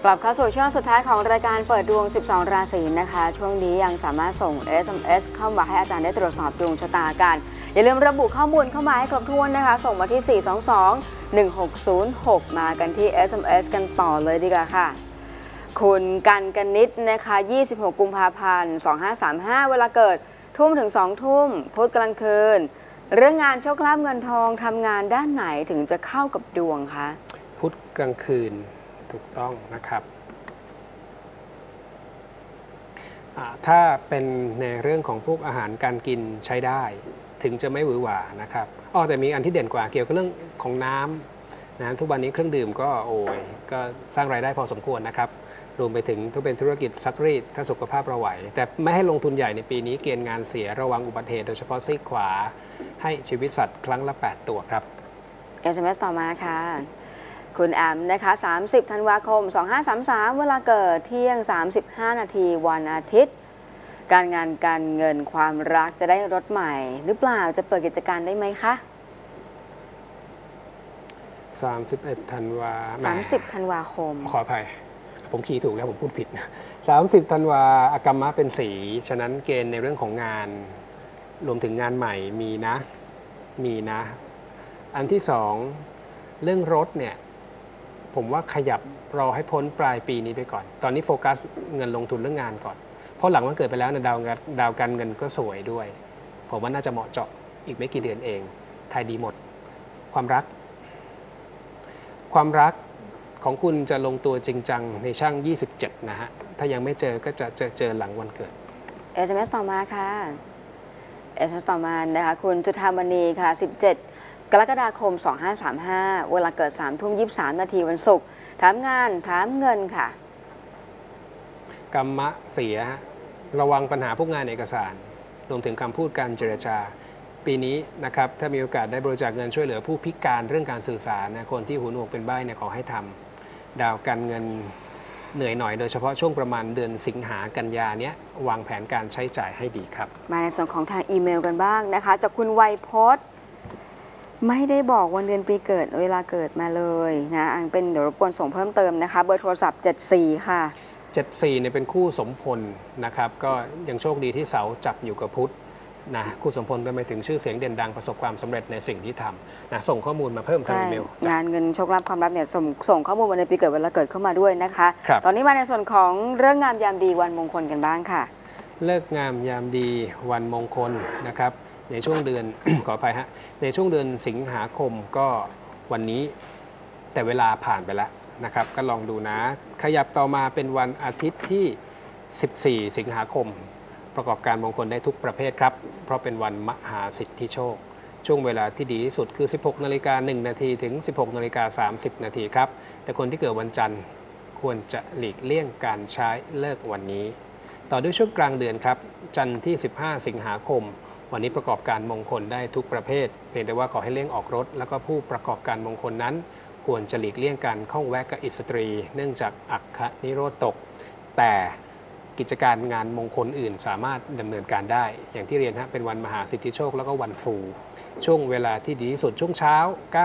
กลับเข้าสู่ช่วงสุดท้ายของรายการเปิดดวง 12 ราศีนะคะช่วงนี้ยังสามารถส่ง SMS เข้ามาให้อาจารย์ได้ตรวจสอบดวงชะตากันอย่าลืมระบุข้อมูลเข้ามาให้ครบถ้วนนะคะส่งมาที่ 422-1606 มากันที่ SMS กันต่อเลยดีกว่าค่ะคุณกันนิดนะคะ26 กุมภาพันธ์ 2535 เวลาเกิดทุ่มถึง 2 ทุ่มพุธกลางคืนเรื่องงานโชคลาภเงินทองทำงานด้านไหนถึงจะเข้ากับดวงคะพุธกลางคืนถูกต้องนะครับถ้าเป็นในเรื่องของพวกอาหารการกินใช้ได้ถึงจะไม่หวือหวานะครับแต่มีอันที่เด่นกว่าเกี่ยวกับเรื่องของน้ำนะทุกวันนี้เครื่องดื่มก็ก็สร้างรายได้พอสมควรนะครับรวมไปถึงถ้าเป็นธุรกิจซักรีดถ้าสุขภาพเราไหวแต่ไม่ให้ลงทุนใหญ่ในปีนี้เกณฑ์งานเสียระวังอุบัติเหตุโดยเฉพาะซีกขวาให้ชีวิตสัตว์ครั้งละ8ตัวครับ SMS ต่อมาค่ะคุณแอมนะคะ30 ธันวาคม 2533 เวลาเกิดเที่ยง 35 นาทีวันอาทิตย์การงานการเงินความรักจะได้รถใหม่หรือเปล่าจะเปิดกิจการได้ไหมคะ 31 ธันวา 30 ธันวาคมขออภัยผมคีย์ถูกแล้วผมพูดผิด30 ธันวาอากรรมะเป็นสีฉะนั้นเกณฑ์ในเรื่องของงานรวมถึงงานใหม่มีนะอันที่สองเรื่องรถเนี่ยผมว่าขยับรอให้พ้นปลายปีนี้ไปก่อนตอนนี้โฟกัสเงินลงทุนเรื่องงานก่อนเพราะหลังวันเกิดไปแล้วนะดาวการเงินก็สวยด้วยผมว่าน่าจะเหมาะเจาะอีกไม่กี่เดือนเองทายดีหมดความรักของคุณจะลงตัวจริงจังในช่าง27นะฮะถ้ายังไม่เจอก็จะเจอหลังวันเกิด SMS ต่อมาค่ะ SMS ต่อมานะคะคุณจุฑามณีค่ะ17 กรกฎาคม 2535 เวลาเกิด 3:23 นาทีวันศุกร์ถามงานถามเงินค่ะกรรมะเสียระวังปัญหาพวกงานเอกสารรวมถึงคำพูดการเจรจาปีนี้นะครับถ้ามีโอกาสได้บริจาคเงินช่วยเหลือผู้พิการเรื่องการสื่อสารนะคนที่หูหนวกเป็นใบ้เนี่ยขอให้ทำดาวการเงินเหนื่อยหน่อยโดยเฉพาะช่วงประมาณเดือนสิงหากันยาเนี้ยวางแผนการใช้จ่ายให้ดีครับมาในส่วนของทางอีเมลกันบ้างนะคะจากคุณไวยพจน์ไม่ได้บอกวันเดือนปีเกิดเวลาเกิดมาเลยนะเป็นเดี๋ยวรบกวนส่งเพิ่มเติมนะคะเบอร์โทรศัพท์74ค่ะ 74เนี่ยเป็นคู่สมพลนะครับก็ยังโชคดีที่เสาจับอยู่กับพุธนะคู่สมพลไปถึงชื่อเสียงเด่นดังประสบความสำเร็จในสิ่งที่ทำนะส่งข้อมูลมาเพิ่มทางอีเมลงานเงินโชคลาภความรักเนี่ยส่งข้อมูลวันเดือนปีเกิดเวลาเกิดเข้ามาด้วยนะคะตอนนี้มาในส่วนของเรื่องงามยามดีวันมงคลกันบ้างค่ะเลิกงามยามดีวันมงคลนะครับในช่วงเดือน ขออภัยฮะในช่วงเดือนสิงหาคมก็วันนี้แต่เวลาผ่านไปแล้วนะครับก็ลองดูนะขยับต่อมาเป็นวันอาทิตย์ที่ 14 สิงหาคมประกอบการมงคลได้ทุกประเภทครับเพราะเป็นวันมหาสิทธิโชคช่วงเวลาที่ดีที่สุดคือ 16:01 นาทีถึง 16:30 นาทีครับแต่คนที่เกิดวันจันทร์ควรจะหลีกเลี่ยงการใช้เลิกวันนี้ต่อด้วยช่วงกลางเดือนครับจันทร์ที่ 15 สิงหาคมวันนี้ประกอบการมงคลได้ทุกประเภทเพียงแต่ว่าขอให้เลี่ยงออกรถแล้วก็ผู้ประกอบการมงคลนั้นควรจะหลีกเลี่ยงการข้องแวะกับอิสตรีเนื่องจากอัคคนิโรธตกแต่กิจการงานมงคลอื่นสามารถดำเนินการได้อย่างที่เรียนเป็นวันมหาสิทธิโชคแล้วก็วันฟูช่วงเวลาที่ดีที่สุดช่วงเช้า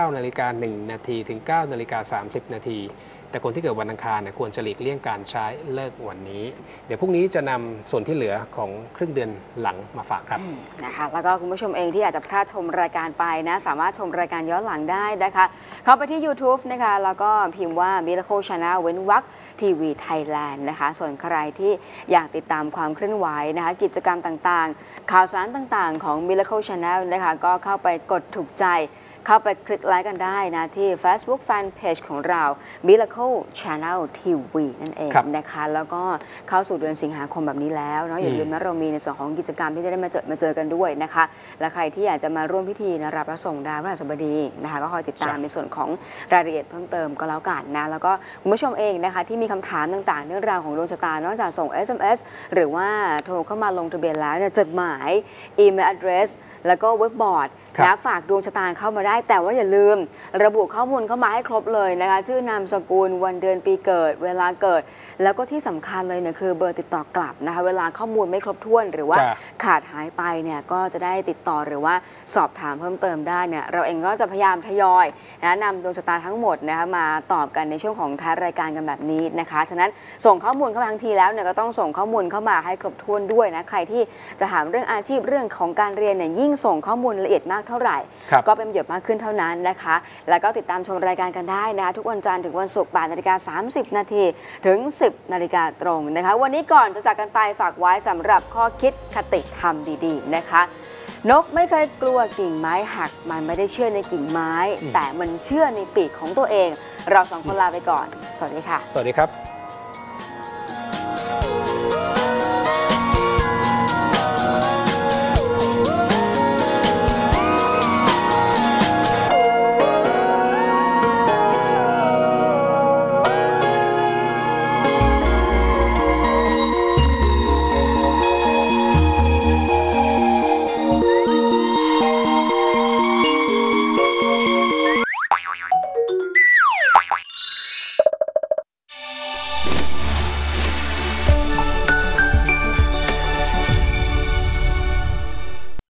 9:01 นาทีถึง 9:30 นาทีแต่คนที่เกิดวันอังคารควรจะหลีกเลี่ยงการใช้เลิกวันนี้เดี๋ยวพรุ่งนี้จะนำส่วนที่เหลือของครึ่งเดือนหลังมาฝากครับนะคะแล้วก็คุณผู้ชมเองที่อาจจะพลาดชมรายการไปนะสามารถชมรายการย้อนหลังได้นะคะเข้าไปที่ YouTube นะคะแล้วก็พิมพ์ว่า Miracle Channel เว้นวรรคทีวีไทยแลนด์นะคะส่วนใครที่อยากติดตามความเคลื่อนไหวนะคะกิจกรรมต่างๆข่าวสารต่างๆของ Miracle Channel นะคะก็เข้าไปกดถูกใจเข้าไปคลิกไลค์กันได้นะที่ Facebook Fanpage ของเรา Miracle Channel TV นั่นเองนะคะแล้วก็เข้าสู่เดือนสิงหาคมแบบนี้แล้วเนาะอย่าลืมนะเรามีในส่วนของกิจกรรมที่จะได้มาเจอกันด้วยนะคะและใครที่อยากจะมาร่วมพิธีนะรับพระส่งดาวพฤหัสบดีนะคะก็คอยติดตามในส่วนของรายละเอียดเพิ่มเติมก็แล้วกันนะแล้วก็คุณผู้ชมเองนะคะที่มีคำถามต่างๆเรื่องราวของดวงชะตานอกจากส่ง SMS หรือว่าโทรเข้ามาลงทะเบียนแล้วเนี่ยจดหมายอีเมล address แล้วก็เว็บบอร์ดนะฝากดวงชะตาเข้ามาได้แต่ว่าอย่าลืมระบุข้อมูลเข้ามาให้ครบเลยนะคะชื่อนามสกุลวันเดือนปีเกิดเวลาเกิดแล้วก็ที่สำคัญเลยเนี่ยคือเบอร์ติดต่อกลับนะคะเวลาข้อมูลไม่ครบถ้วนหรือว่าขาดหายไปเนี่ยก็จะได้ติดต่อหรือว่าสอบถามเพิ่มเติมได้เนี่ยเราเองก็จะพยายามทยอยนำดวงชะตาทั้งหมดนะคะมาตอบกันในช่วงของท้ายรายการกันแบบนี้นะคะฉะนั้นส่งข้อมูลเข้ามาทั้งทีแล้วเนี่ยก็ต้องส่งข้อมูลเข้ามาให้ครบถ้วนด้วยนะใครที่จะถามเรื่องอาชีพเรื่องของการเรียนเนี่ยยิ่งส่งข้อมูลละเอียดมากเท่าไหร่ก็เป็นประโยชน์มากขึ้นเท่านั้นนะคะแล้วก็ติดตามชมรายการกันได้นะคะทุกวันจันทร์ถึงวันศุกร์8:30 น.ถึง 10 นาฬิกาตรงนะคะวันนี้ก่อนจะจากกันไปฝากไว้สำหรับข้อคิดคติธรรมดีๆนะคะนกไม่เคยกลัวกิ่งไม้หักมันไม่ได้เชื่อในกิ่งไม้แต่มันเชื่อในปีกของตัวเองเราสองคนลาไปก่อนสวัสดีค่ะสวัสดีครับ